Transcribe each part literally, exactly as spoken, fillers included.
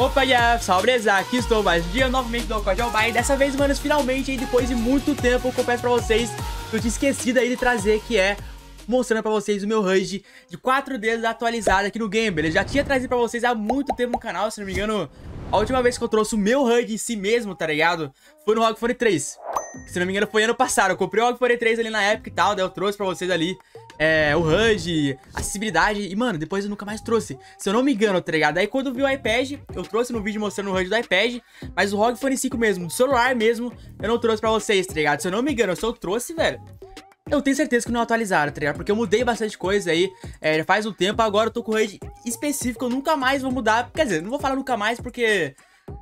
Opa, yeah, salve, beleza? Aqui estou mais um dia novamente do Codjobá. E dessa vez, manos, finalmente, aí, depois de muito tempo, eu confesso pra vocês que eu tinha esquecido aí de trazer, que é mostrando pra vocês o meu H U D de quatro dedos atualizado aqui no game, beleza? Já tinha trazido pra vocês há muito tempo no canal, se não me engano, a última vez que eu trouxe o meu H U D em si mesmo, tá ligado? Foi no R O G Phone três. Se não me engano, foi ano passado. Eu comprei o R O G Phone três ali na época e tal, daí eu trouxe pra vocês ali é, o H U D, acessibilidade. E, mano, depois eu nunca mais trouxe. Se eu não me engano, tá ligado? Aí quando eu vi o iPad, eu trouxe no vídeo mostrando o H U D do iPad. Mas o R O G Phone cinco mesmo, do celular mesmo, eu não trouxe pra vocês, tá ligado? Se eu não me engano, eu só trouxe, velho. Eu tenho certeza que não atualizaram, tá ligado? Porque eu mudei bastante coisa aí, é, já faz um tempo. Agora eu tô com o H U D específico, eu nunca mais vou mudar. Quer dizer, não vou falar nunca mais porque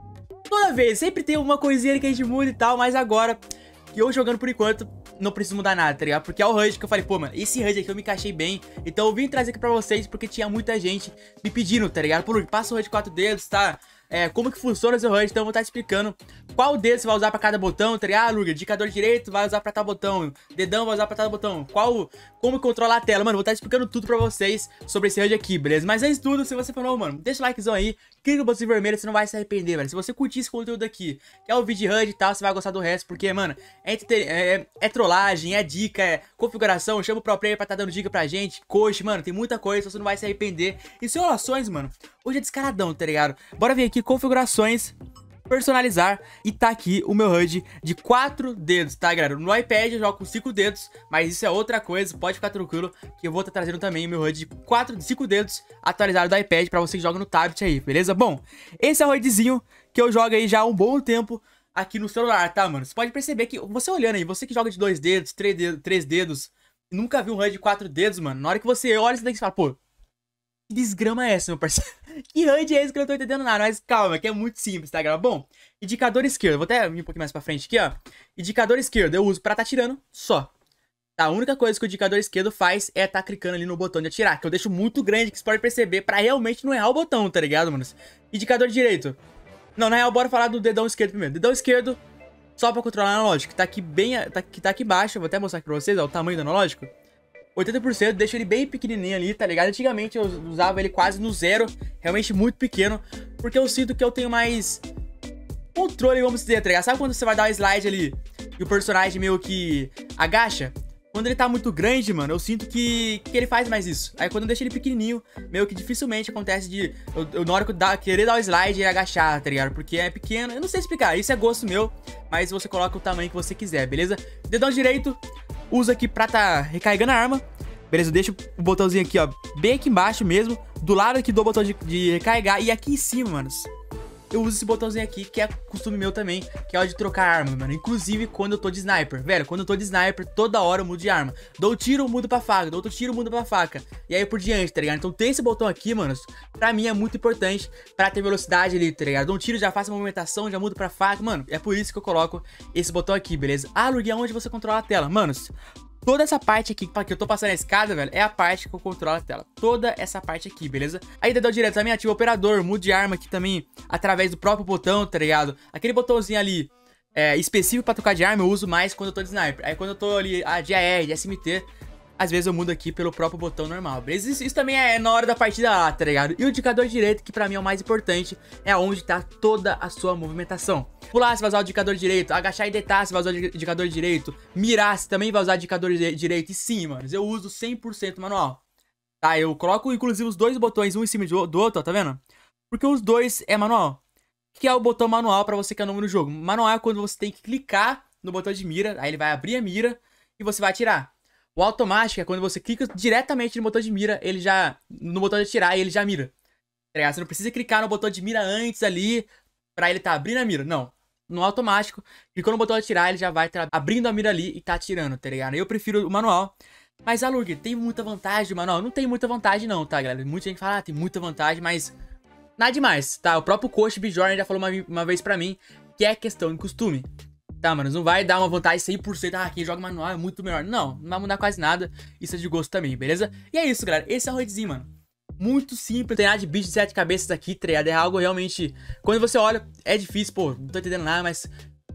toda vez, sempre tem uma coisinha que a gente muda e tal. Mas agora, que eu jogando por enquanto, não preciso mudar nada, tá ligado? Porque é o H U D que eu falei, pô, mano, esse H U D aqui eu me encaixei bem. Então eu vim trazer aqui pra vocês porque tinha muita gente me pedindo, tá ligado? Pô, passa o H U D de quatro dedos, tá? É, como que funciona o seu H U D, então eu vou estar explicando qual dedo você vai usar pra cada botão, tá ligado? Ah, Luger, indicador direito vai usar pra tal botão, dedão vai usar pra tal botão, qual, como controlar a tela, mano, eu vou estar explicando tudo pra vocês sobre esse H U D aqui, beleza? Mas antes de tudo, se você for novo, mano, deixa o likezão aí, clica no botão vermelho, você não vai se arrepender, velho. Se você curtir esse conteúdo aqui, que é o vídeo H U D e tal, você vai gostar do resto, porque, mano, é, é, é trollagem, é dica, é configuração, chama o pro player pra estar tá dando dica pra gente, coach, mano, tem muita coisa, você não vai se arrepender. E simulações, mano, hoje é descaradão, tá ligado? Bora ver aqui configurações, personalizar, e tá aqui o meu H U D de quatro dedos, tá, galera? No iPad eu jogo com cinco dedos, mas isso é outra coisa, pode ficar tranquilo que eu vou estar tá trazendo também o meu H U D de quatro, cinco dedos atualizado do iPad pra você que joga no tablet aí, beleza? Bom, esse é o HUDzinho que eu jogo aí já há um bom tempo aqui no celular, tá, mano? Você pode perceber que, você olhando aí, você que joga de dois dedos, três dedos, três dedos, nunca viu um H U D de quatro dedos, mano, na hora que você olha, você tem que falar, pô, que desgrama é essa, meu parceiro? Que H U D é esse que eu não tô entendendo nada? Mas calma, que é muito simples, tá, galera? Bom, indicador esquerdo. Vou até vir um pouquinho mais pra frente aqui, ó. Indicador esquerdo eu uso pra tá atirando só. Tá, a única coisa que o indicador esquerdo faz é tá clicando ali no botão de atirar, que eu deixo muito grande, que você pode perceber, pra realmente não errar o botão, tá ligado, mano? Indicador direito. Não, na real, bora falar do dedão esquerdo primeiro. Dedão esquerdo, só pra controlar o analógico, que tá aqui bem, tá, que tá aqui embaixo. Eu vou até mostrar aqui pra vocês, ó, o tamanho do analógico. oitenta por cento, deixa ele bem pequenininho ali, tá ligado? Antigamente eu usava ele quase no zero, realmente muito pequeno, porque eu sinto que eu tenho mais controle, vamos dizer, tá ligado? Sabe quando você vai dar um slide ali e o personagem meio que agacha? Quando ele tá muito grande, mano, eu sinto que, que ele faz mais isso. Aí quando eu deixo ele pequenininho, meio que dificilmente acontece de eu, eu na hora que eu dá, querer dar o slide e agachar, tá ligado? Porque é pequeno, eu não sei explicar, isso é gosto meu, mas você coloca o tamanho que você quiser, beleza? Dedão direito, usa aqui pra tá recarregando a arma. Beleza, deixa o botãozinho aqui, ó, bem aqui embaixo mesmo, do lado aqui do botão de, de recarregar. E aqui em cima, manos, eu uso esse botãozinho aqui, que é costume meu também, que é o de trocar arma, mano. Inclusive quando eu tô de sniper, velho, quando eu tô de sniper, toda hora eu mudo de arma. Dou tiro, mudo pra faca, dou outro tiro, mudo pra faca. E aí por diante, tá ligado? Então tem esse botão aqui, manos, pra mim é muito importante pra ter velocidade ali, tá ligado? Dou um tiro, já faço a movimentação, já mudo pra faca, mano. É por isso que eu coloco esse botão aqui, beleza? Ah, Lug, aonde você controla a tela? Manos, toda essa parte aqui que eu tô passando a escada, velho, é a parte que eu controlo a tela. Toda essa parte aqui, beleza? Aí dedão direto também ativa o operador, mude de arma aqui também através do próprio botão, tá ligado? Aquele botãozinho ali é, específico pra trocar de arma eu uso mais quando eu tô de sniper. Aí quando eu tô ali a de A R, de S M T, às vezes eu mudo aqui pelo próprio botão normal, beleza? Isso, isso também é na hora da partida lá, tá ligado? E o indicador direito, que pra mim é o mais importante, é onde tá toda a sua movimentação. Pular, você vai usar o indicador direito. Agachar e deitar, você vai usar o indicador direito. Mirar, você também vai usar o indicador direito. E sim, mano, eu uso cem por cento manual. Tá, eu coloco inclusive os dois botões, um em cima do outro, ó, tá vendo? Porque os dois é manual. O que é o botão manual pra você que é novo no jogo? Manual é quando você tem que clicar no botão de mira, aí ele vai abrir a mira e você vai atirar. O automático é quando você clica diretamente no botão de mira, ele já... no botão de atirar e ele já mira. Tá ligado? Você não precisa clicar no botão de mira antes ali pra ele tá abrindo a mira, não. No automático, clicou no botão de atirar, ele já vai tá abrindo a mira ali e tá atirando, tá ligado? Eu prefiro o manual. Mas, a Lurg, tem muita vantagem o manual? Não tem muita vantagem não, tá, galera? Muita gente fala, ah, tem muita vantagem, mas nada demais, tá? O próprio coach Bjorn já falou uma, uma vez pra mim que é questão de costume. Tá, mano, não vai dar uma vantagem cem por cento, ah, quem joga manual é muito melhor. Não, não vai mudar quase nada, isso é de gosto também, beleza? E é isso, galera, esse é o HUDzinho, mano. Muito simples, não tem nada de bicho de sete cabeças aqui, tá ligado? É algo realmente... Quando você olha, é difícil, pô, não tô entendendo nada, mas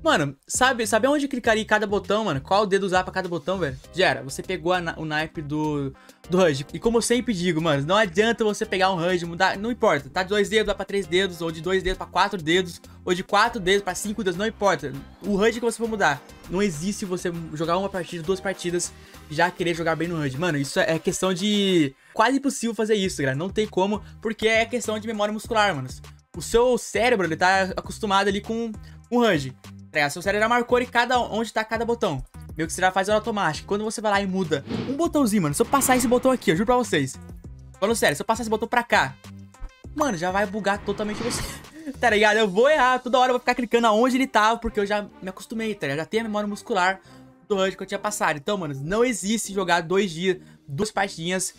Mano, sabe, sabe onde clicaria em cada botão, mano? Qual dedo usar pra cada botão, velho? Gera, você pegou a, o naipe do, do H U D. E como eu sempre digo, mano, não adianta você pegar um H U D, mudar, não importa. Tá de dois dedos, vai pra três dedos, ou de dois dedos pra quatro dedos, ou de quatro dedos pra cinco dedos, não importa. O H U D que você for mudar, não existe você jogar uma partida, duas partidas, já querer jogar bem no H U D. Mano, isso é questão de... quase impossível fazer isso, galera. Não tem como, porque é questão de memória muscular, mano. O seu cérebro, ele tá acostumado ali com o H U D. Seu cérebro já marcou ali cada, onde tá cada botão. Meio que você já faz automático. Quando você vai lá e muda um botãozinho, mano, se eu passar esse botão aqui, eu juro pra vocês. Falando sério, se eu passar esse botão pra cá, mano, já vai bugar totalmente você. Tá ligado? Eu vou errar, toda hora eu vou ficar clicando aonde ele tava, porque eu já me acostumei, tá ligado? Já tenho a memória muscular do H U D que eu tinha passado. Então, mano, não existe jogar dois dias, duas partidinhas,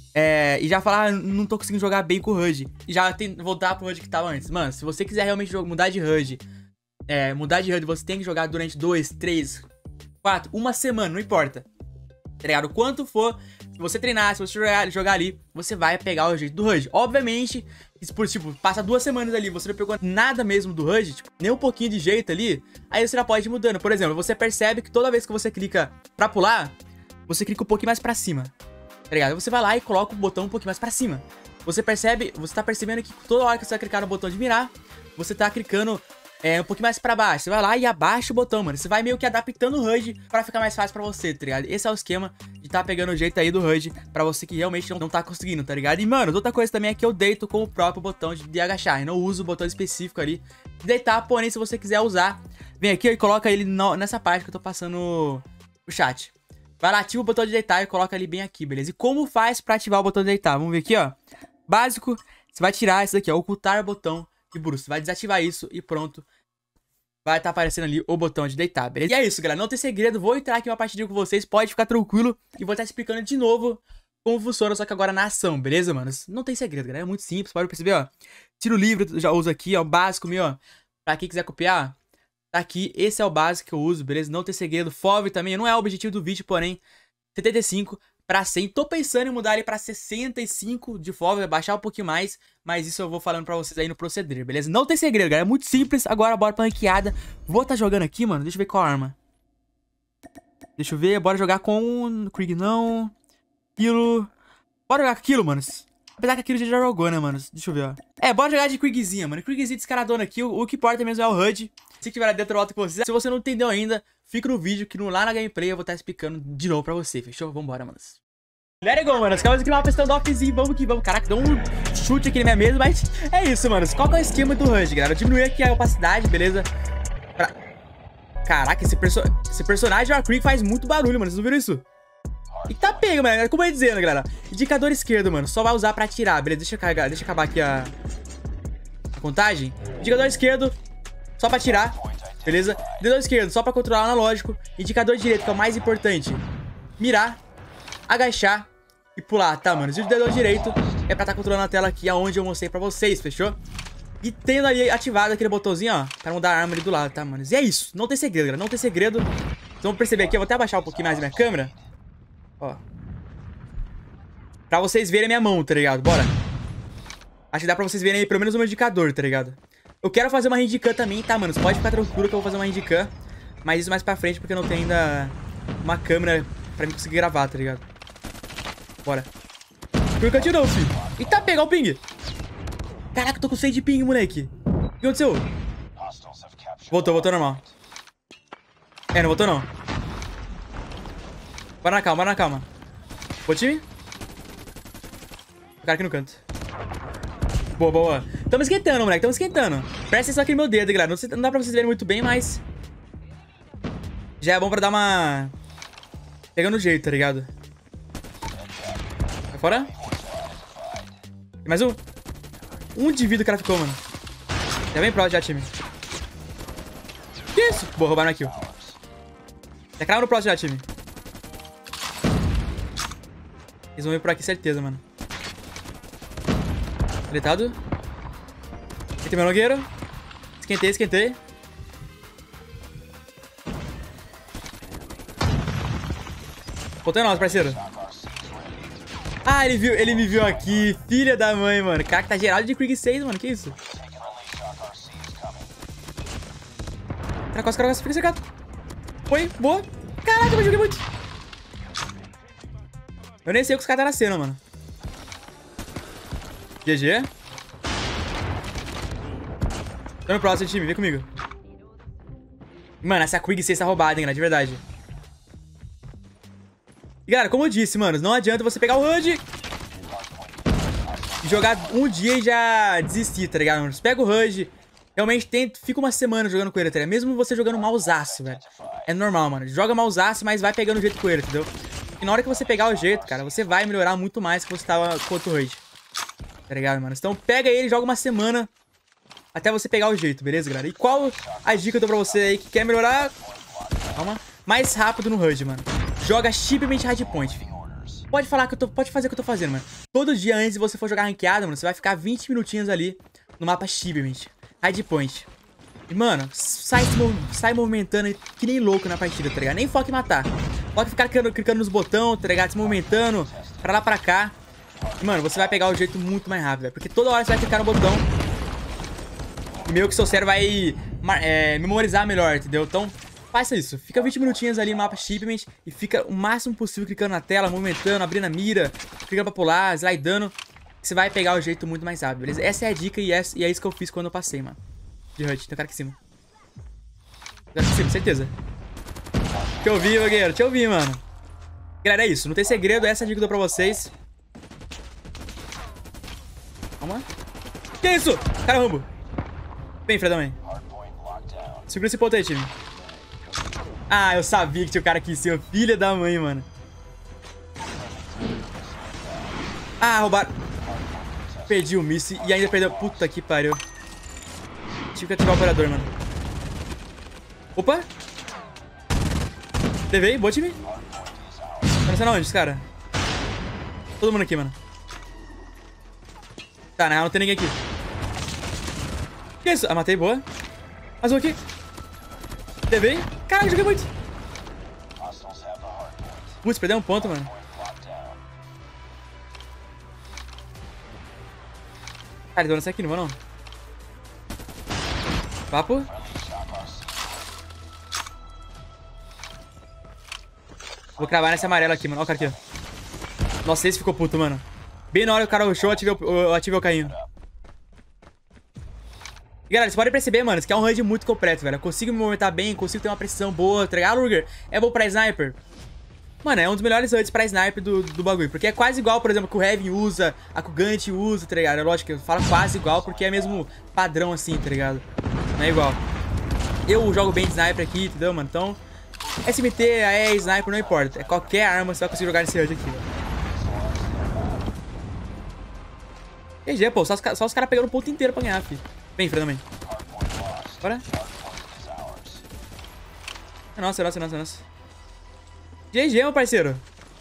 é, e já falar, ah, não tô conseguindo jogar bem com o H U D. E já tem, voltar pro H U D que tava antes. Mano, se você quiser realmente mudar de H U D, É, mudar de H U D, você tem que jogar durante dois, três, quatro, uma semana, não importa. Tá ligado? Quanto for, se você treinar, se você jogar, jogar ali, você vai pegar o jeito do H U D. Obviamente, se por, tipo, passa duas semanas ali, você não pegou nada mesmo do H U D, tipo, nem um pouquinho de jeito ali, aí você já pode ir mudando. Por exemplo, você percebe que toda vez que você clica pra pular, você clica um pouquinho mais pra cima. Tá ligado? Você vai lá e coloca o botão um pouquinho mais pra cima. Você percebe, você tá percebendo que toda hora que você vai clicar no botão de mirar, você tá clicando... É, um pouquinho mais pra baixo. Você vai lá e abaixa o botão, mano. Você vai meio que adaptando o H U D pra ficar mais fácil pra você, tá ligado? Esse é o esquema de tá pegando o jeito aí do H U D pra você que realmente não, não tá conseguindo, tá ligado? E, mano, outra coisa também é que eu deito com o próprio botão de, de agachar. Eu não uso o botão específico ali de deitar, porém, se você quiser usar, vem aqui e coloca ele no, nessa parte que eu tô passando o chat. Vai lá, ativa o botão de deitar e coloca ele bem aqui, beleza? E como faz pra ativar o botão de deitar? Vamos ver aqui, ó. Básico, você vai tirar isso daqui, ó, ocultar botão de Bruce. Vai desativar isso e pronto. Vai estar tá aparecendo ali o botão de deitar, beleza? E é isso, galera. Não tem segredo. Vou entrar aqui uma partidinha com vocês. Pode ficar tranquilo. E vou estar tá explicando de novo como funciona, só que agora na ação, beleza, mano? Não tem segredo, galera. É muito simples. Pode perceber, ó. Tiro livre, já uso aqui, ó. Básico meu, ó. Pra quem quiser copiar, tá aqui. Esse é o básico que eu uso, beleza? Não tem segredo. F O V também. Não é o objetivo do vídeo, porém. setenta e cinco pra cem. Tô pensando em mudar ele pra sessenta e cinco de F O V. Baixar um pouquinho mais. Mas isso eu vou falando pra vocês aí no proceder, beleza? Não tem segredo, galera. É muito simples. Agora bora pra ranqueada. Vou tá jogando aqui, mano. Deixa eu ver qual arma. Deixa eu ver. Bora jogar com... Krieg não. Kilo. Bora jogar com aquilo, mano. Apesar que aquilo já jogou, né, mano? Deixa eu ver, ó. É, bora jogar de Kriegzinha, mano. Kriegzinha descaradona aqui. O, o que importa mesmo é o H U D. Se tiver lá dentro, eu volto com vocês. Se você não entendeu ainda, fica no vídeo que no, lá na gameplay eu vou estar tá explicando de novo pra você, fechou? Vambora, mano. Let it go, mano. Acabamos de criar uma standoffzinho. Vamos que vamos. Caraca, deu um chute aqui na minha mesa, mas é isso, mano. Qual que é o esquema do H U D, galera? Eu diminuí aqui a opacidade, beleza? Pra... Caraca, esse, perso... esse personagem, o Krieg, faz muito barulho, mano. Vocês não viram isso? E tá pego, mano. Como eu ia dizendo, galera. Indicador esquerdo, mano. Só vai usar pra atirar, beleza? Deixa eu carregar. Deixa eu acabar aqui a... a contagem. Indicador esquerdo, só pra atirar, beleza? Indicador esquerdo, só pra controlar o analógico. Indicador direito, que é o mais importante. Mirar, agachar e pular, tá, mano? E o dedão direito é pra tá controlando a tela aqui, aonde eu mostrei pra vocês, fechou? E tendo ali ativado aquele botãozinho, ó, pra mudar a arma ali do lado, tá, mano? E é isso. Não tem segredo, galera. Não tem segredo. Vocês vão perceber aqui. Eu vou até abaixar um pouquinho mais a minha câmera. Ó. Pra vocês verem a minha mão, tá ligado? Bora. Acho que dá pra vocês verem aí pelo menos o meu indicador, tá ligado? Eu quero fazer uma handicam também, tá, mano? Você pode ficar tranquilo que eu vou fazer uma handicam. Mas isso mais pra frente, porque eu não tenho ainda uma câmera pra mim conseguir gravar, tá ligado? Bora. Por cantinho não, filho. Eita, pegar o ping. Caraca, eu tô com seis de ping, moleque. O que aconteceu? Voltou, voltou normal. É, não voltou não. Bora na calma, bora na calma. Boa, time. O cara aqui no canto. Boa, boa. Tamo esquentando, moleque, tamo esquentando. Presta atenção aqui no meu dedo, galera. Não, sei, não dá pra vocês verem muito bem, mas... já é bom pra dar uma... pegando o jeito, tá ligado? Vai fora. Tem mais um. Um de vida o cara ficou, mano. Já vem pro já, time. Que isso? Boa, roubaram aqui, ó. Já crava no próximo já, time. Eles vão vir por aqui, certeza, mano. Deitado. Esquentei meu logueiro. Esquentei, esquentei. Voltando nós, parceiro. Ah, ele, viu, ele me viu aqui. Filha da mãe, mano. Caraca, tá gerado de Krieg seis, mano. Que isso? Cara, costa, cara, costa. Fica secado. Foi, boa. Caraca, eu joguei muito. Eu nem sei o que os caras tá na cena, mano. G G. Tô no próximo time, vem comigo. Mano, essa Quick seis tá roubada, hein, galera, de verdade. E, galera, como eu disse, mano, não adianta você pegar o H U D e jogar um dia e já desistir, tá ligado, mano? Você pega o H U D, realmente tem, fica uma semana jogando com ele, tá ligado? Mesmo você jogando mausaço, velho. É normal, mano. Joga mausaço, mas vai pegando o jeito com ele, entendeu? E na hora que você pegar o jeito, cara, você vai melhorar muito mais que você tava com outro H U D. Tá ligado, mano? Então pega ele e joga uma semana até você pegar o jeito, beleza, galera? E qual a dica que eu dou pra você aí que quer melhorar... Calma. Mais rápido no H U D, mano. Joga Shipment Hardpoint, filho. Pode falar que eu tô... Pode fazer o que eu tô fazendo, mano. Todo dia antes de você for jogar ranqueada, mano, você vai ficar vinte minutinhos ali no mapa Shipment Hardpoint. E, mano, sai, se mov... sai movimentando que nem louco na partida, tá ligado? Nem foca em matar. Foca em ficar clicando, clicando nos botões, tá ligado? Se movimentando pra lá, pra cá. E, mano, você vai pegar o jeito muito mais rápido, velho. Porque toda hora você vai clicar no botão e meio que seu cérebro vai é, memorizar melhor, entendeu? Então, faça isso. Fica vinte minutinhos ali no mapa Shipment e fica o máximo possível clicando na tela, movimentando, abrindo a mira, clicando pra pular, slidando. Você vai pegar o jeito muito mais rápido, beleza? Essa é a dica e é, e é isso que eu fiz quando eu passei, mano. De H U D. Tem um cara aqui em cima. Tem um cara aqui em cima, certeza. Deixa eu ouvir, vagueiro. Deixa eu ouvir, mano. Galera, é isso. Não tem segredo. Essa é a dica que eu dou pra vocês. Calma. Que isso? Cara, Rambo. Vem, Fredão, hein. Segura esse ponto aí, time. Ah, eu sabia que tinha o cara aqui em cima. Filha da mãe, mano. Ah, roubaram. Perdi o miss e ainda perdeu. Puta que pariu. Tive que ativar o operador, mano. Opa. Levei, boa time. Tá nascendo onde, esse cara? Todo mundo aqui, mano. Tá, na real não tem ninguém aqui. Que isso? Ah, matei, boa. Mais um aqui. Levei. Caralho, joguei muito. Putz, perdeu um ponto, mano. Cara, ele deu aqui, não vou não. Papo. Vou cravar nessa amarela aqui, mano. Olha o cara aqui, ó. Nossa, esse ficou puto, mano. Bem na hora que o cara rushou, eu ativei o, eu ativei o carrinho. E, galera, vocês podem perceber, mano, isso aqui é um H U D muito completo, velho. Eu consigo me movimentar bem, consigo ter uma precisão boa, tá ligado, Ruger? É bom pra sniper. Mano, é um dos melhores H U Ds pra sniper do, do bagulho. Porque é quase igual, por exemplo, que o Heavy usa, a que o Gant usa, tá ligado? É lógico que eu falo quase igual porque é mesmo padrão assim, tá ligado? Não é igual. Eu jogo bem de sniper aqui, entendeu, mano? Então, S M T, A E, sniper, não importa. É qualquer arma você vai conseguir jogar nesse H U D aqui, velho. G G, pô. Só os, só os caras pegando o ponto inteiro pra ganhar, filho. Vem, Fred, também. Bora. Nossa, nossa, nossa, nossa. G G, meu parceiro.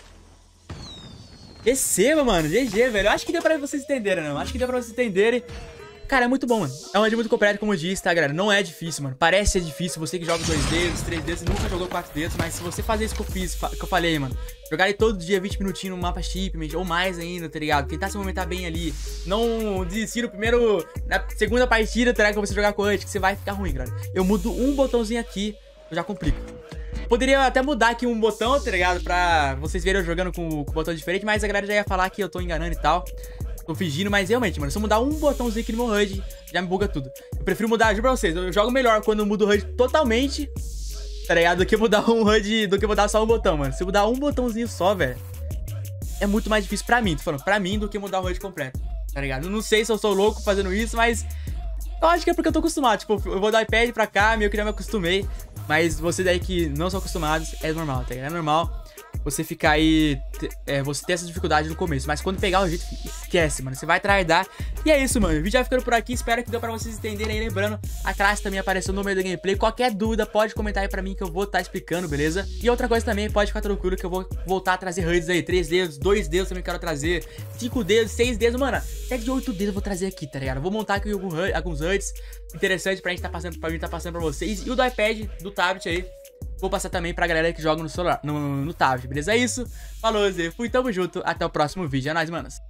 Receba, mano. G G, velho. Eu acho que deu pra vocês entenderem, né? Eu acho que deu pra vocês entenderem. Cara, é muito bom, mano. É um H U D muito completo, como eu disse, tá, galera? Não é difícil, mano. Parece ser difícil. Você que joga dois dedos, três dedos, nunca jogou quatro dedos. Mas se você fazer isso que eu fiz, que eu falei, mano. Jogar aí todo dia vinte minutinhos no mapa Shipment, ou mais ainda, tá ligado? Tentar se movimentar bem ali. Não desistir no primeiro... Na segunda partida, tá ligado? Que você jogar com o H U D, que você vai ficar ruim, galera. Eu mudo um botãozinho aqui, eu já complico. Poderia até mudar aqui um botão, tá ligado? Pra vocês verem eu jogando com, com botão diferente, mas a galera já ia falar que eu tô enganando e tal. Tô fingindo, mas realmente, mano, se eu mudar um botãozinho aqui no meu H U D, já me buga tudo. Eu prefiro mudar, juro pra vocês, eu jogo melhor quando eu mudo o H U D totalmente, tá ligado? Do que mudar um H U D, do que mudar só um botão, mano. Se eu mudar um botãozinho só, velho, é muito mais difícil pra mim, tô falando, pra mim, do que mudar o H U D completo, tá ligado? Eu não sei se eu sou louco fazendo isso, mas eu acho que é porque eu tô acostumado. Tipo, eu vou do iPad pra cá, meio que já me acostumei. Mas vocês aí que não são acostumados, é normal, tá ligado? É normal você ficar aí, é, você ter essa dificuldade no começo. Mas quando pegar o jeito, esquece, mano. Você vai tryhardar. E é isso, mano. O vídeo já ficando por aqui. Espero que deu pra vocês entenderem aí. Lembrando, a classe também apareceu no meio da gameplay. Qualquer dúvida, pode comentar aí pra mim que eu vou estar tá explicando, beleza? E outra coisa também, pode ficar tranquilo que eu vou voltar a trazer H U Ds aí. Três dedos, dois dedos também quero trazer. Cinco dedos, seis dedos, mano. Até de oito dedos eu vou trazer aqui, tá ligado? Eu vou montar aqui alguns H U Ds interessantes pra gente tá passando, pra mim tá passando pra vocês. E o do iPad, do tablet aí, vou passar também pra galera que joga no celular, no, no tablet, beleza? É isso. Falou, Zé. Fui, tamo junto. Até o próximo vídeo. É nóis, manos.